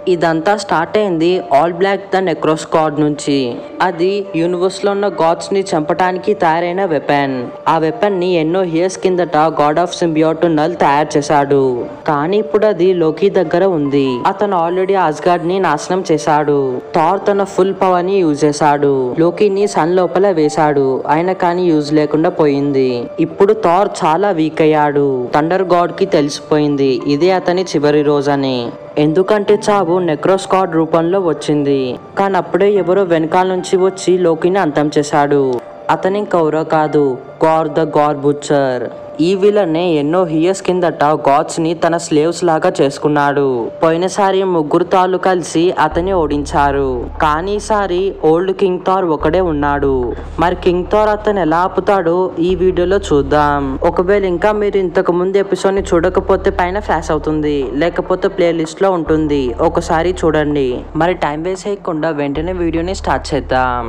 ఇదంతా స్టార్ట్ అయింది All Black the Necrosword నుంచి. అది యూనివర్స్ లో ఉన్న గాడ్స్ ని చంపడానికి తయారైన వెపన్. ఆ వెపన్ ని ఎన్నో ఇయర్స్ కిందట గాడ్ ఆఫ్ సింబియోట్ నల్ తయారు చేశాడు. కానీ ఇప్పుడు అది లోకి దగ్గర ఉంది. అతను ఆల్రెడీ ఆస్గార్డ్ ని నాశనం చేశాడు. థార్ తన ఫుల్ పవర్ ని యూజ్ చేశాడు. లోకిని సన్ లోపల వేశాడు. అయినా కానీ యూజ్ లేకుండా పోయింది. ఇప్పుడు థార్ చాలా వీక్ అయ్యాడు. థండర్ గాడ్ కి తెలిసిపోయింది ఇదే అతని చివరి రోజని. ఎందుకంటే చావు నెక్రో స్క్వాడ్ రూపంలో వచ్చింది. కానీ అప్పుడే ఎవరో వెనకాల నుంచి వచ్చి లోకిని అంతం చేశాడు. అతని ఇంకెవరో కాదు, గార్ ద గార్ బుచ్చర్. ఈ విలనే ఎన్నో ఇయర్స్ కిందట గాడ్స్ ని తన స్లేవ్స్ లాగా చేసుకున్నాడు. పోయినసారి ముగ్గురు తాళ్ళు కలిసి అతన్ని ఓడించారు. కానీ ఈసారి ఓల్డ్ కింగ్ థార్ ఒకడే ఉన్నాడు. మరి కింగ్ థార్ అతను ఎలా ఆపుతాడో ఈ వీడియోలో చూద్దాం. ఒకవేళ ఇంకా మీరు ఇంతకు ముందు ఎపిసోడ్ ని చూడకపోతే పైన ఫ్లాష్ అవుతుంది, లేకపోతే ప్లేలిస్ట్ లో ఉంటుంది, ఒకసారి చూడండి. మరి టైం వేస్ట్ చేయకుండా వెంటనే వీడియోని స్టార్ట్ చేద్దాం.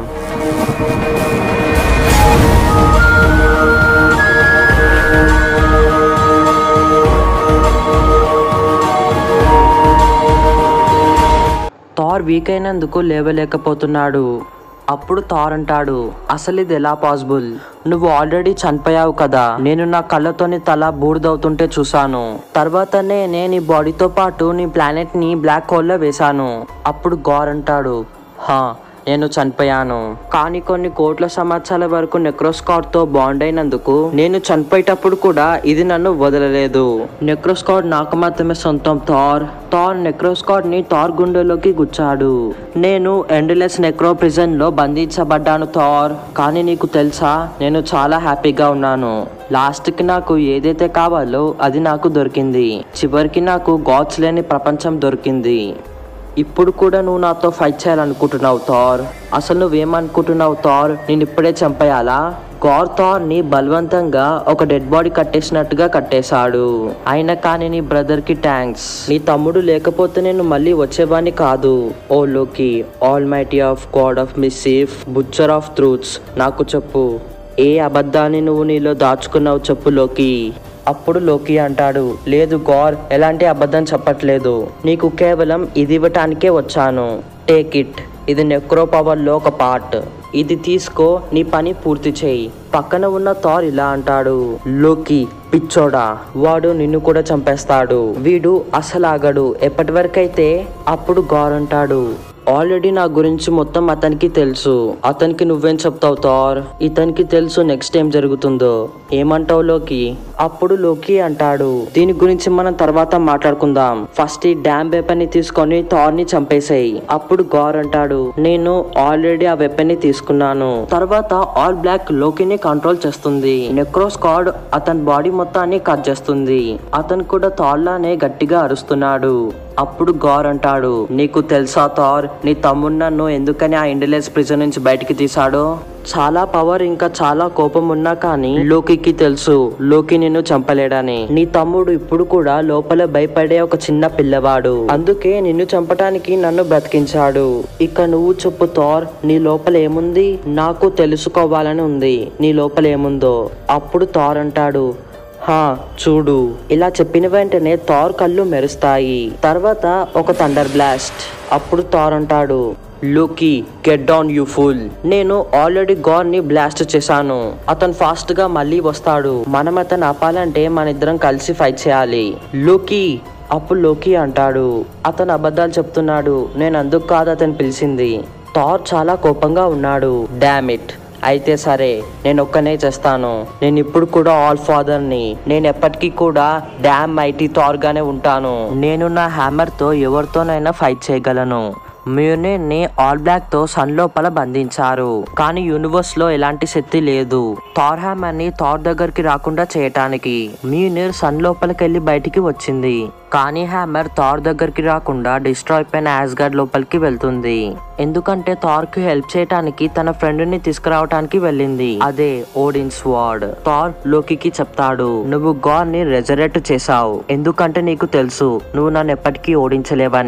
థార్ వీక్ అయినందుకు లేవలేకపోతున్నాడు. అప్పుడు థార్ అంటాడు, అసలు ఇది ఎలా పాసిబుల్? నువ్వు ఆల్రెడీ చనిపోయావు కదా. నేను నా కళ్ళతోని తల బూడిదవుతుంటే చూసాను. తర్వాతనే నేను నీ బాడీతో పాటు నీ ప్లానెట్ ని బ్లాక్ హోల్ లో వేశాను. అప్పుడు గార్ అంటాడు, హా నేను చనిపోయాను. కానీ కొన్ని కోట్ల సంవత్సరాల వరకు నెక్రో స్క్వాడ్ తో బాండ్ అయినందుకు నేను చనిపోయేటప్పుడు కూడా ఇది నన్ను వదలలేదు. నెక్రో స్క్వాడ్ నాకు మాత్రమే సొంతం. థార్ నెక్రో స్క్వాడ్ ని థార్ గుండెలోకి గుచ్చాడు. నేను ఎండ్లెస్ నెక్రో ప్రిజన్ లో బంధించబడ్డాను థార్. కానీ నీకు తెలుసా, నేను చాలా హ్యాపీగా ఉన్నాను. లాస్ట్ కి నాకు ఏదైతే కావాలో అది నాకు దొరికింది. చివరికి నాకు గాడ్స్ లేని ప్రపంచం దొరికింది. ఇప్పుడు కూడా నువ్వు నాతో ఫైట్ చేయాలనుకుంటున్నావు థార్. అసలు నువ్వేమనుకుంటున్నావు థార్? నేను ఇప్పుడే చంపేయాలా? గార్ థార్ ని బలవంతంగా ఒక డెడ్ బాడీ కట్టేసినట్టుగా కట్టేశాడు. అయినా కానీ నీ బ్రదర్ కి థ్యాంక్స్. నీ తమ్ముడు లేకపోతే నేను మళ్ళీ వచ్చేవాడిని కాదు. ఓ Loki, almighty of god of mischief, butcher of truths, నాకు చెప్పు, ఏ అబద్ధాన్ని నువ్వు నీలో దాచుకున్నావు చెప్పు లోకి. అప్పుడు లోకి అంటాడు, లేదు గార్, ఎలాంటి అబద్ధం చెప్పట్లేదు. నీకు కేవలం ఇది ఇవ్వటానికే వచ్చాను. Take it. ఇది నెక్రో పవర్ లో ఒక పార్ట్. ఇది తీసుకో, నీ పని పూర్తి చేయి. పక్కన ఉన్న థార్ ఇలా అంటాడు, లోకి పిచ్చోడా, వాడు నిన్ను కూడా చంపేస్తాడు. వీడు అసలు ఆగడు ఎప్పటి వరకైతే. అప్పుడు గార్ అంటాడు, ఆల్రెడీ నా గురించి మొత్తం అతనికి తెలుసు. అతనికి నువ్వేం చెప్తావు థార్? ఇతనికి తెలుసు నెక్స్ట్ ఏం జరుగుతుందో. ఏమంటావు లోకి? అప్పుడు లోకి అంటాడు, దీని గురించి మనం తర్వాత మాట్లాడుకుందాం. ఫస్ట్ ఈ డ్యామ్ వెపన్ ని తీసుకొని థార్ ని చంపేసాయి. అప్పుడు గార్ అంటాడు, నేను ఆల్రెడీ ఆ వెపన్ ని తీసుకున్నాను. తర్వాత ఆల్ బ్లాక్ లోకిని కంట్రోల్ చేస్తుంది. నెక్రో స్క్వాడ్ అతని బాడీ మొత్తాన్ని కట్ చేస్తుంది. అతను కూడా థార్ లానే గట్టిగా అరుస్తున్నాడు. అప్పుడు గార్ అంటాడు, నీకు తెలుసా థార్, నీ తమ్ముడు నన్ను ఎందుకని ఆ ఎండ్లెస్ ప్రిజన్ నుంచి బయటికి తీసాడో? చాలా పవర్ ఇంకా చాలా కోపం ఉన్నా కానీ లోకికి తెలుసు లోకి నిన్ను చంపలేడని. నీ తమ్ముడు ఇప్పుడు కూడా లోపల భయపడే ఒక చిన్న పిల్లవాడు. అందుకే నిన్ను చంపటానికి నన్ను బ్రతికించాడు. ఇక నువ్వు చెప్పు థార్, నీ లోపల ఏముంది? నాకు తెలుసుకోవాలని ఉంది నీ లోపల ఏముందో. అప్పుడు థార్ అంటాడు, హా చూడు. ఇలా చెప్పిన వెంటనే థార్ కళ్ళు మెరుస్తాయి. తర్వాత ఒక థండర్ బ్లాస్ట్. అప్పుడు థార్ అంటాడు, Loki get down you fool. నేను ఆల్రెడీ గార్ ని బ్లాస్ట్ చేశాను. అతను ఫాస్ట్ గా మళ్ళీ వస్తాడు. మనం అతను ఆపాలంటే మన ఇద్దరం కలిసి ఫైట్ చేయాలి లోకి. అప్పుడు లోకి అంటాడు, అతను అబద్ధాలు చెప్తున్నాడు. నేను అందుకు కాదు అతను పిలిచింది. థార్ చాలా కోపంగా ఉన్నాడు. Damn it. అయితే సరే, నేను ఒక్కనే చేస్తాను. నేను ఇప్పుడు కూడా ఆల్ ఫాదర్ ని. నేను ఎప్పటికీ కూడా డామ్ మైటీ థార్ గానే ఉంటాను. నేను నా హ్యామర్ తో ఎవరితోనైనా ఫైట్ చేయగలను. మ్యూనిర్ ని ఆల్ బ్లాక్ తో సన్ లోపల బంధించారు. కానీ యూనివర్స్ లో ఎలాంటి శక్తి లేదు థార్ హ్యామర్ ని థార్ దగ్గరికి రాకుండా చేయటానికి. మ్యూనిర్ సన్ లోపలికి వెళ్లి బయటికి వచ్చింది. కానీ హ్యామర్ థార్ దగ్గరికి రాకుండా డిస్ట్రాయ్ అయిపోయిన ఆస్గార్డ్ లోపలికి వెళ్తుంది. ఎందుకంటే థార్ కి హెల్ప్ చేయడానికి తన ఫ్రెండ్ ని తీసుకురావటానికి వెళ్ళింది. అదే ఓడిన్ స్వార్డ్. థార్ లోకికి చెప్తాడు, నువ్వు గార్ ని రెజరెక్ట్ చేసావు. ఎందుకంటే నీకు తెలుసు నువ్వు నన్ను ఎప్పటికీ ఓడించలేవని.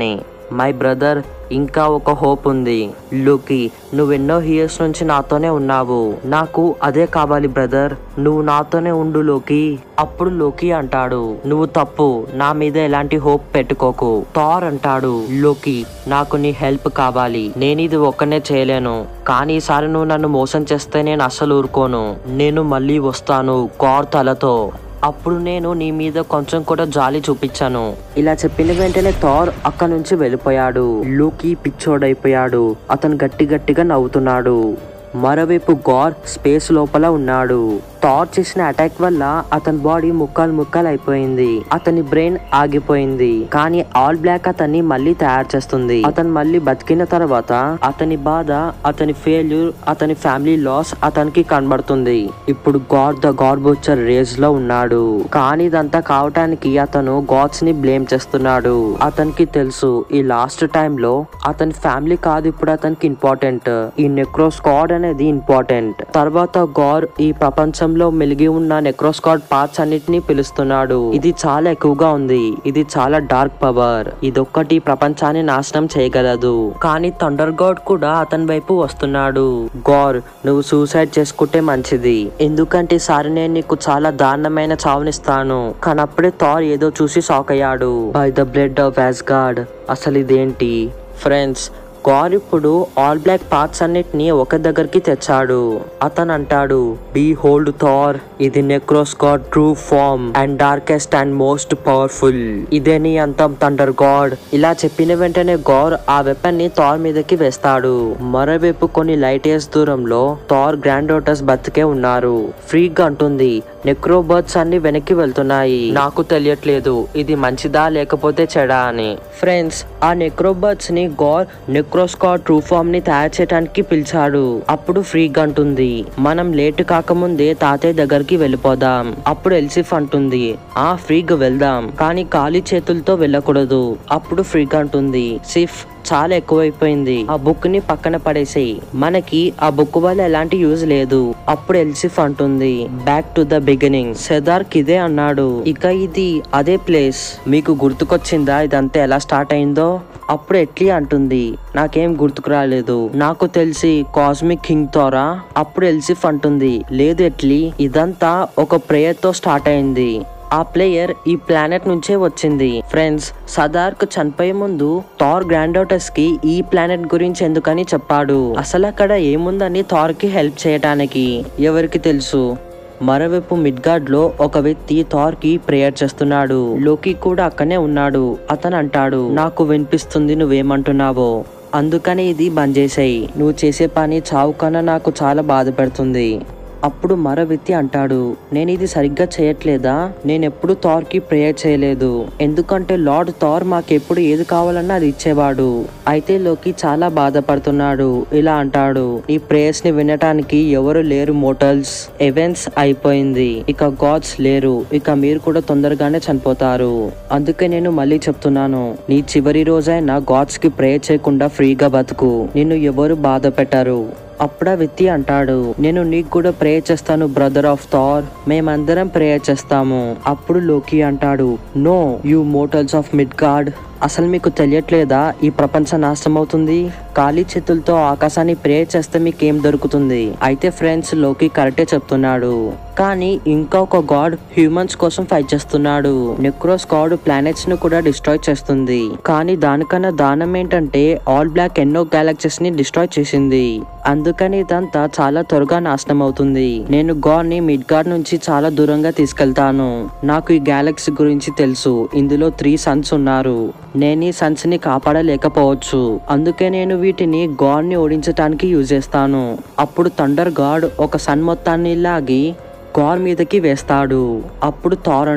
మై బ్రదర్, ఇంకా ఒక హోప్ ఉంది. లోకి, నువ్వెన్నో ఇయర్స్ నుంచి నాతోనే ఉన్నావు. నాకు అదే కావాలి బ్రదర్. నువ్వు నాతోనే ఉండు లోకి. అప్పుడు లోకి అంటాడు, నువ్వు తప్పు. నా మీద ఎలాంటి హోప్ పెట్టుకోకు. థార్ అంటాడు, లోకి, నాకు నీ హెల్ప్ కావాలి. నేను ఇది ఒక్కనే చేయలేను. కానీ ఈసారి నువ్వు నన్ను మోసం చేస్తే నేను అస్సలు ఊరుకోను. నేను మళ్ళీ వస్తాను గార్ తలతో. అప్పుడు నేను నీ మీద కొంచెం కూడా జాలి చూపించాను. ఇలా చెప్పిన వెంటనే థార్ అక్కడి నుంచి వెళ్ళిపోయాడు. లోకి పిచ్చోడైపోయాడు. అతను గట్టిగా నవ్వుతున్నాడు. మరోవైపు గార్ స్పేస్ లోపల ఉన్నాడు. థార్ చేసిన అటాక్ వల్ల అతని బాడీ ముక్కలు అయిపోయింది. అతని బ్రెయిన్ ఆగిపోయింది. కానీ ఆల్ బ్లాక్ అతన్ని మళ్ళీ తయారు చేస్తుంది. అతను మళ్ళీ బతికిన తర్వాత అతని బాధ, అతని ఫెయిల్యూర్, అతని ఫ్యామిలీ లాస్ అతనికి కనబడుతుంది. ఇప్పుడు god the god butcher rage లో ఉన్నాడు. కానీ ఇదంతా కావటానికి అతను గాడ్స్ ని బ్లేమ్ చేస్తున్నాడు. అతనికి తెలుసు ఈ లాస్ట్ టైమ్ లో అతని ఫ్యామిలీ కాదు ఇప్పుడు అతనికి ఇంపార్టెంట్. ఈ నెక్రో స్క్వాడ్ అనేది ఇంపార్టెంట్. తర్వాత గార్ ఈ ప్రపంచం లో మెలిగి ఉన్న నెక్రోస్కాడ్ పార్ట్స్ అన్నిటిని పిలుస్తున్నాడు. ఇది చాలా ఎక్కువగా ఉంది. ఇది చాలా డార్క్ పవర్. ఇదొక్కటి ప్రపంచాన్ని నాశనం చేయగలదు. కానీ థండర్ గాడ్ కూడా అతని వైపు వస్తున్నాడు. గార్, నువ్వు సూసైడ్ చేసుకుంటే మంచిది. ఎందుకంటే ఈసారి నేను నీకు చాలా దారుణమైన చావునిస్తాను. కానీ అప్పుడే థార్ ఏదో చూసి షాక్ అయ్యాడు. By the blood of Asgard. అసలు ఇదేంటి? ఫ్రెండ్స్, గార్ ఇప్పుడు ఆల్ బ్లాక్ పార్ట్స్ అన్నిటిని ఒక దగ్గరికి తెచ్చాడు. అతను అంటాడు, బీ హోల్డ్ థార్, ఇది Necrosword true form and darkest and most powerful. ఇదే నీ అంతం థండర్ గాడ్. ఇలా చెప్పిన వెంటనే గార్ ఆ వెపన్ ని థార్ మీదకి వేస్తాడు. మరోవైపు కొన్ని లైట్ ఇయర్స్ దూరంలో థార్ గ్రాండ్ డాటర్స్ బతికే ఉన్నారు. ఫ్రీగా అంటుంది, నెక్రో బర్డ్స్ అన్ని వెనక్కి వెళ్తున్నాయి. నాకు తెలియట్లేదు ఇది మంచిదా లేకపోతే చెడా అని. ఫ్రెండ్స్, ఆ నెక్రో బర్డ్స్ ని గార్ నెక్రోస్కాడ్ ట్రూ ఫార్మ్ ని తయారు చేయడానికి పిలిచాడు. అప్పుడు ఫ్రీగా అంటుంది, మనం లేట్ కాకముందే తాతయ్య దగ్గరికి వెళ్ళిపోదాం. అప్పుడు ఎల్సిఫ్ అంటుంది, ఆ ఫ్రీగా వెళ్దాం, కానీ ఖాళీ చేతులతో వెళ్ళకూడదు. అప్పుడు ఫ్రీగా అంటుంది, సిఫ్ చాలా ఎక్కువైపోయింది. ఆ బుక్ ని పక్కన పడేసేయి. మనకి ఆ బుక్ వల్ల ఎలాంటి యూజ్ లేదు. అప్పుడు ఎల్సిఫ్ అంటుంది, బ్యాక్ టు ద బిగినింగ్. సెదార్క్ ఇదే అన్నాడు. ఇక ఇది అదే ప్లేస్. మీకు గుర్తుకొచ్చిందా ఇదంతా ఎలా స్టార్ట్ అయిందో? అప్పుడు ఎట్లీ అంటుంది, నాకేం గుర్తుకు రాలేదు. నాకు తెలిసి కాస్మిక్ కింగ్ తోరా. అప్పుడు ఎల్సిఫ్ అంటుంది, లేదు ఎట్లీ, ఇదంతా ఒక ప్రేయర్ తో స్టార్ట్ అయింది. ఆ ప్లేయర్ ఈ ప్లానెట్ నుంచే వచ్చింది. ఫ్రెండ్స్, సదార్క్ చనిపోయే ముందు థార్ గ్రాండ్ డాటర్స్ కి ఈ ప్లానెట్ గురించి ఎందుకని చెప్పాడు. అసలు అక్కడ ఏముందని థార్ కి హెల్ప్ చేయడానికి ఎవరికి తెలుసు. మరోవైపు మిడ్గార్డ్ లో ఒక వ్యక్తి థార్ కి ప్రేయర్ చేస్తున్నాడు. లోకి కూడా అక్కనే ఉన్నాడు. అతను అంటాడు, నాకు వినిపిస్తుంది నువ్వేమంటున్నావో, అందుకని ఇది బంద్ చేసేయి. నువ్వు చేసే పని చావు కన్నా నాకు చాలా బాధ పెడుతుంది. అప్పుడు మరో వ్యక్తి అంటాడు, నేను ఇది సరిగ్గా చేయట్లేదా? నేనెప్పుడు థార్ కి ప్రేయర్ చేయలేదు. ఎందుకంటే లార్డ్ థార్ మాకెప్పుడు ఏది కావాలన్నా అది ఇచ్చేవాడు. అయితే లోకి చాలా బాధపడుతున్నాడు. ఇలా అంటాడు, ఈ ప్రేయర్స్ ని వినటానికి ఎవరు లేరు మోటల్స్. ఈవెంట్స్ అయిపోయింది. ఇక గాడ్స్ లేరు. ఇక మీరు కూడా తొందరగానే చనిపోతారు. అందుకే నేను మళ్ళీ చెప్తున్నాను, నీ చివరి రోజైనా గాడ్స్ కి ప్రేయర్ చేయకుండా ఫ్రీగా బతుకు. నిన్ను ఎవరు బాధ పెట్టరు. అప్పుడా వ్యక్తి అంటాడు, నేను నీకు కూడా ప్రేయర్ చేస్తాను బ్రదర్ ఆఫ్ థార్. మేమందరం ప్రేయర్ చేస్తాము. అప్పుడు లోకి అంటాడు, no you mortals of Midgard, అసలు మీకు తెలియట్లేదా ఈ ప్రపంచం నాశనం అవుతుంది. ఖాళీ చేతులతో ఆకాశాన్ని ప్రేయర్ చేస్తే మీకేం దొరుకుతుంది. అయితే ఫ్రెండ్స్, లోకి కరెక్టే చెప్తున్నాడు. కానీ ఇంకా ఒక గాడ్ హ్యూమన్స్ కోసం ఫైట్ చేస్తున్నాడు. నెక్రోస్ గాడ్ ప్లానెట్స్ ను కూడా డిస్ట్రాయ్ చేస్తుంది. కానీ దానికన్నా దానం ఏంటంటే ఆల్ బ్లాక్ ఎన్నో గెలాక్సీస్ ని డిస్ట్రాయ్ చేసింది. అందుకని ఇదంతా చాలా త్వరగా నాశనం అవుతుంది. నేను గాడ్ ని మిడ్గార్డ్ నుంచి చాలా దూరంగా తీసుకెళ్తాను. నాకు ఈ గెలాక్సీ గురించి తెలుసు. ఇందులో 3 సన్స్ ఉన్నారు. నేను ఈ సన్స్ ని కాపాడలేకపోవచ్చు. అందుకే నేను వీటిని గాడ్ ని ఓడించడానికి యూజ్ చేస్తాను. అప్పుడు థండర్ గాడ్ ఒక సన్ మొత్తాన్ని లాగి గార్ మీదకి వేస్తాడు. అప్పుడు థార్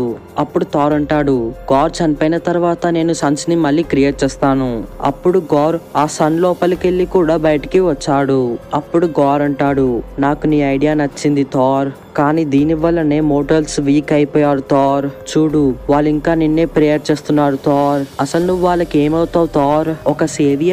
అంటాడు, గార్ చనిపోయిన తర్వాత నేను సన్స్ ని మళ్ళీ క్రియేట్ చేస్తాను. అప్పుడు గార్ ఆ సన్ లోపలికి వెళ్ళి కూడా బయటికి వచ్చాడు. అప్పుడు గార్ అంటాడు, నాకు నీ ఐడియా నచ్చింది థార్, కానీ దీని వల్లనే మోటల్స్ వీక్ అయిపోయారు థార్. చూడు, వాళ్ళు ఇంకా నిన్నే ప్రేయర్ చేస్తున్నారు థార్. అసలు నువ్వు వాళ్ళకి ఏమవుతావు థార్? ఒక సేవియర్?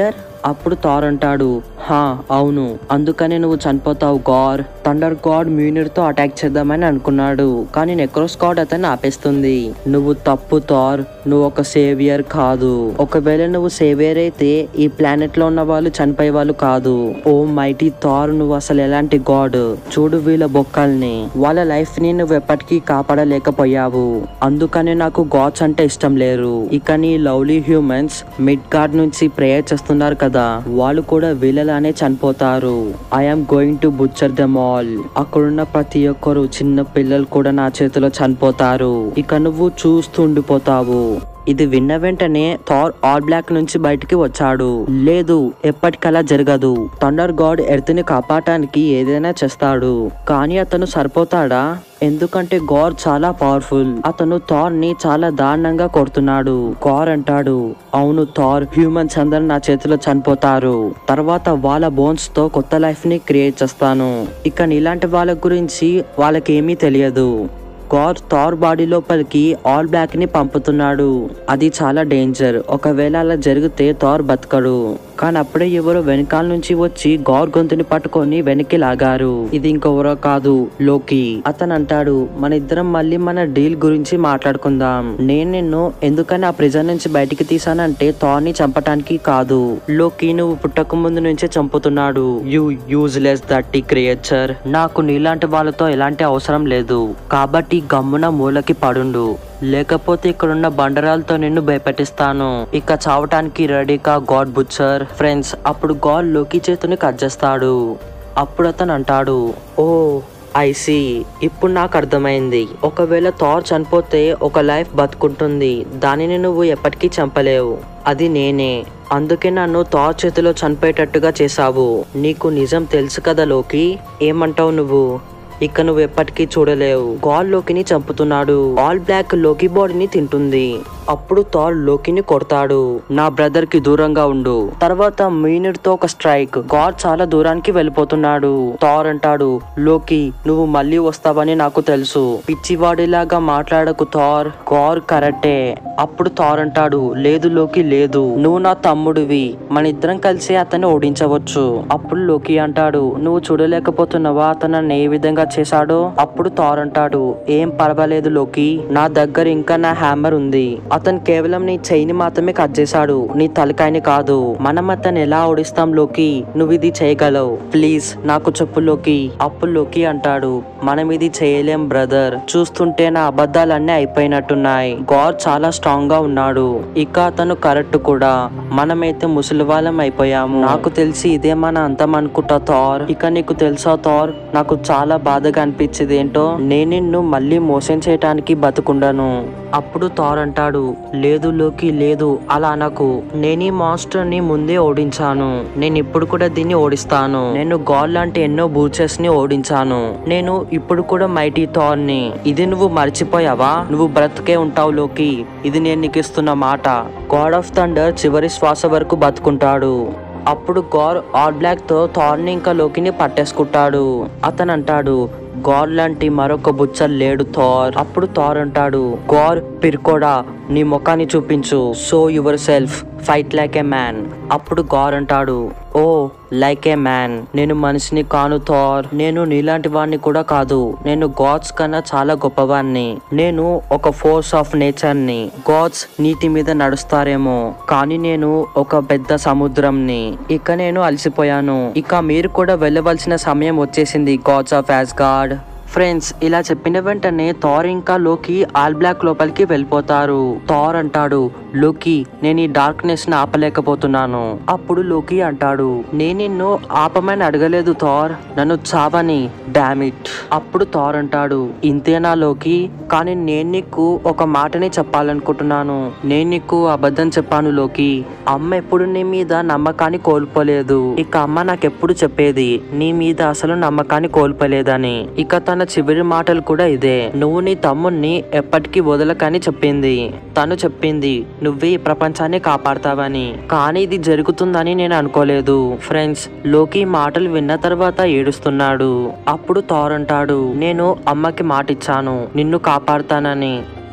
అప్పుడు థార్ అంటాడు, హా అవును, అందుకనే నువ్వు చనిపోతావు గార్. థండర్ గాడ్ మ్యూనిర్ తో అటాక్ చేద్దామని అనుకున్నాడు, కానీ నెక్రోస్ గాడ్ అతన్ని ఆపేస్తుంది. నువ్వు తప్పు థార్, నువ్వు ఒక సేవియర్ కాదు. ఒకవేళ నువ్వు సేవియర్ అయితే ఈ ప్లానెట్ లో ఉన్న వాళ్ళు చనిపోయే వాళ్ళు కాదు. ఓ మైటీ థార్, నువ్వు అసలు ఎలాంటి గాడ్. చూడు వీళ్ళ బొక్కల్ని, వాళ్ళ లైఫ్ ని నువ్వు ఎప్పటికీ కాపాడలేకపోయావు. అందుకనే నాకు గాడ్స్ అంటే ఇష్టం లేరు. ఇక నీ లవ్లీ హ్యూమన్స్ మిడ్ గార్డ్ నుంచి ప్రేయర్ చేస్తున్నారు కదా, వాళ్ళు కూడా వీళ్ళలానే చనిపోతారు. I'm going to butcher them all. అక్కడున్న ప్రతి ఒక్కరు, చిన్న పిల్లలు కూడా నా చేతిలో చనిపోతారు. ఇక నువ్వు చూస్తూ ఉండిపోతావు. ఇది విన్న వెంటనే థార్ ఆల్ బ్లాక్ నుంచి బయటికి వచ్చాడు. లేదు, ఎప్పటికలా జరగదు. థండర్ గాడ్ ఎర్త్ ని కాపాడటానికి ఏదైనా చేస్తాడు, కానీ అతను సరిపోతాడా? ఎందుకంటే గార్ చాలా పవర్ఫుల్. అతను థార్ ని చాలా దారుణంగా కొడుతున్నాడు. గార్ అంటాడు, అవును థార్, హ్యూమన్స్ అందరూ నా చేతిలో చనిపోతారు. తర్వాత వాళ్ళ బోన్స్ తో కొత్త లైఫ్ ని క్రియేట్ చేస్తాను. ఇక నీలాంటి వాళ్ళ గురించి వాళ్ళకేమీ తెలియదు. గార్ థార్ బాడీ లోపలికి ఆల్ బ్లాక్ ని పంపుతున్నాడు. అది చాలా డేంజర్. ఒకవేళ అలా జరిగితే థార్ బతకడు. కానీ అప్పుడే ఎవరో వెనకాల నుంచి వచ్చి గార్ గొంతుని పట్టుకొని వెనక్కి లాగారు. ఇది ఇంకెవరో కాదు, లోకి. అతను అంటాడు, మన ఇద్దరం మళ్ళీ మన డీల్ గురించి మాట్లాడుకుందాం. నేను నిన్ను ఎందుకని ఆ ప్రిజన్ నుంచి బయటికి తీసానంటే థార్ ని చంపటానికి కాదు. లోకి నువ్వు పుట్టక ముందు నుంచే చంపుతున్నాడు. యూ యూజ్లెస్ దట్టి క్రియేచర్. నాకు నీలాంటి వాళ్ళతో ఎలాంటి అవసరం లేదు. కాబట్టి గమ్మున మూలకి పడుండు, లేకపోతే ఇక్కడున్న బండరాలతో నిన్ను భయపెట్టిస్తాను. ఇక చావటానికి రెడీగా గాడ్ బుచ్చర్. ఫ్రెండ్స్, అప్పుడు గాడ్ లోకి చేతిని కట్ చేస్తాడు. అప్పుడు అతను అంటాడు, ఓ ఐసీ, ఇప్పుడు నాకు అర్థమైంది. ఒకవేళ థార్ చనిపోతే ఒక లైఫ్ బతుకుంటుంది, దానిని నువ్వు ఎప్పటికీ చంపలేవు. అది నేనే. అందుకే నన్ను థార్ చేతిలో చనిపోయేటట్టుగా చేశావు. నీకు నిజం తెలుసు కదా లోకి, ఏమంటావు నువ్వు? ఇక నువ్వు ఎప్పటికీ చూడలేవు. గాడ్ లోకిని చంపుతున్నాడు. ఆల్ బ్లాక్ లోకి బాడీని తింటుంది. అప్పుడు థార్ లోకిని కొడతాడు, నా బ్రదర్ కి దూరంగా ఉండు. తర్వాత మీనిర్ తో ఒక స్ట్రైక్. గాడ్ చాలా దూరానికి వెళ్ళిపోతున్నాడు. థార్ అంటాడు, లోకి నువ్వు మళ్ళీ వస్తావని నాకు తెలుసు. పిచ్చివాడిలాగా మాట్లాడకు థార్, గాడ్ కరెక్టే. అప్పుడు థార్ అంటాడు, లేదు లోకి లేదు, నువ్వు నా తమ్ముడివి, మన ఇద్దరం కలిసి అతన్ని ఓడించవచ్చు. అప్పుడు లోకి అంటాడు, నువ్వు చూడలేకపోతున్నావా అతను నన్ను ఏ విధంగా చేశాడో? అప్పుడు థార్ అంటాడు, ఏం పర్వాలేదు లోకి, నా దగ్గర ఇంకా నా హ్యామర్ ఉంది. అతను కేవలం నీ చెయ్యిని మాత్రమే కట్ చేశాడు, నీ తలకాయని కాదు. మనం అతను ఎలా ఓడిస్తాం లోకి, నువ్వు ఇది చేయగలవు, ప్లీజ్ నాకు చెప్పు లోకి. అప్పుడు లోకి అంటాడు, మనం ఇది చేయలేం బ్రదర్, చూస్తుంటే నా అబద్ధాలన్నీ అయిపోయినట్టున్నాయి. గాడ్ చాలా స్ట్రాంగ్ గా ఉన్నాడు. ఇక అతను కరెక్ట్ కూడా. మనమైతే ముసలివాళ్ళం అయిపోయాము. నాకు తెలిసి ఇదే మన అంతం అనుకుంటా థార్. ఇక నీకు తెలుసా థార్, నాకు చాలా బాధగా అనిపించేది ఏంటో, నేను నిన్ను మళ్ళీ మోసం చేయటానికి బతుకుండను. అప్పుడు థార్ అంటాడు, లేదు లోకి లేదు, అలా అనకు. నేను ఈ మాన్స్టర్ ని ముందే ఓడించాను, నేను ఇప్పుడు కూడా దీన్ని ఓడిస్తాను. నేను గాడ్ లాంటి ఎన్నో బూచెస్ ని ఓడించాను. నేను ఇప్పుడు కూడా మైటీ థార్ ని. ఇది నువ్వు మర్చిపోయావా? నువ్వు బ్రతికే ఉంటావు లోకి, ఇది నేను నీకు ఇస్తున్న మాట. గాడ్ ఆఫ్ థండర్ చివరి శ్వాస వరకు బతుకుంటాడు. అప్పుడు గార్ ఆల్ బ్లాక్ తో థార్ ని ఇంకా లోకిని పట్టేసుకుంటాడు. అతను అంటాడు, గార్ లాంటి మరొక బుచ్చర్ లేడు థార్. అప్పుడు థార్ అంటాడు, గార్ పిర్కోడా, నీ ముఖాన్ని చూపించు, show yourself, fight like a man. అప్పుడు గార్ అంటాడు, ఓ లైక్ ఏ మ్యాన్, నేను మనిషిని కాను థార్, నేను నీలాంటి వాడిని కూడా కాదు, నేను గాడ్స్ కన్నా చాలా గొప్పవాడిని. నేను ఒక ఫోర్స్ ఆఫ్ నేచర్ ని. గాడ్స్ నీటి మీద నడుస్తారేమో, కానీ నేను ఒక పెద్ద సముద్రంని. ఇక నేను అలసిపోయాను. ఇక మీరు కూడా వెళ్ళవలసిన సమయం వచ్చేసింది గాడ్స్ ఆఫ్ యాస్గార్డ్. ఫ్రెండ్స్, ఇలా చెప్పిన వెంటనే థార్ ఇంకా లోకి ఆల్ బ్లాక్ లోపలికి వెళ్ళిపోతారు. థార్ అంటాడు, లోకి నేను ఈ డార్క్నెస్ ని ఆపలేకపోతున్నాను. అప్పుడు లోకి అంటాడు, నేను నిన్ను ఆపమని అడగలేదు థార్, నన్ను చావని, డామిట్. అప్పుడు థార్ అంటాడు, ఇంతేనా లోకి, కానీ నేను నీకు ఒక మాటని చెప్పాలనుకుంటున్నాను. నేను నీకు అబద్ధం చెప్పాను లోకి. అమ్మ ఎప్పుడు నీ మీద నమ్మకాన్ని కోల్పోలేదు. ఇక అమ్మ నాకెప్పుడు చెప్పేది నీ మీద అసలు నమ్మకాన్ని కోల్పోలేదని. ఇక తన చివరి మాటలు కూడా ఇదే, నువ్వు నీ తమ్ముణ్ణి ఎప్పటికీ వదలకని చెప్పింది. తను చెప్పింది నువ్వే ఈ ప్రపంచాన్ని కాపాడతావని, కానీ ఇది జరుగుతుందని నేను అనుకోలేదు. ఫ్రెండ్స్, లోకి మాటలు విన్న తర్వాత ఏడుస్తున్నాడు. అప్పుడు థార్ అంటాడు, నేను అమ్మకి మాట ఇచ్చాను నిన్ను కాపాడుతానని.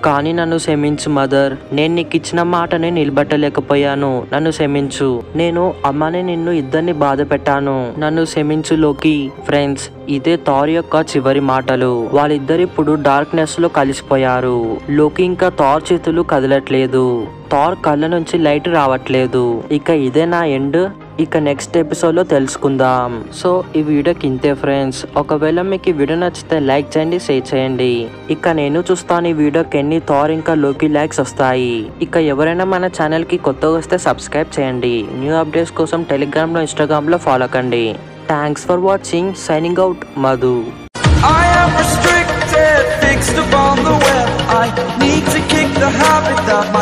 కానీ నన్ను క్షమించు మదర్, నేను నీకు ఇచ్చిన మాటని నిలబెట్టలేకపోయాను, నన్ను క్షమించు. నేను అమ్మని నిన్ను ఇద్దరిని బాధ పెట్టాను, నన్ను క్షమించు లోకి. ఫ్రెండ్స్, ఇదే థార్ యొక్క చివరి మాటలు. వాళ్ళిద్దరిప్పుడు డార్క్నెస్ లో కలిసిపోయారు. లోకి ఇంకా థార్ చేతులు కదలట్లేదు, థార్ కళ్ళ నుంచి లైట్ రావట్లేదు. ఇక ఇదే నా ఎండ్. ఇక నెక్స్ట్ ఎపిసోడ్ లో తెలుసుకుందాం. సో ఈ వీడియోకి ఇంతే ఫ్రెండ్స్. ఒకవేళ మీకు ఈ వీడియో నచ్చితే లైక్ చేయండి, షేర్ చేయండి. ఇక నేను చూస్తాను ఈ వీడియోకి ఎన్ని థార్ ఇంకా లోకి లైక్స్ వస్తాయి. ఇక ఎవరైనా మన ఛానల్ కి కొత్తగా వస్తే సబ్స్క్రైబ్ చేయండి. న్యూ అప్డేట్స్ కోసం టెలిగ్రామ్ లో, ఇన్స్టాగ్రామ్ లో ఫాలో కండి. Thanks for watching. Signing out, Madhu. I am restricted, fixed upon the web. I need to kick the habit that my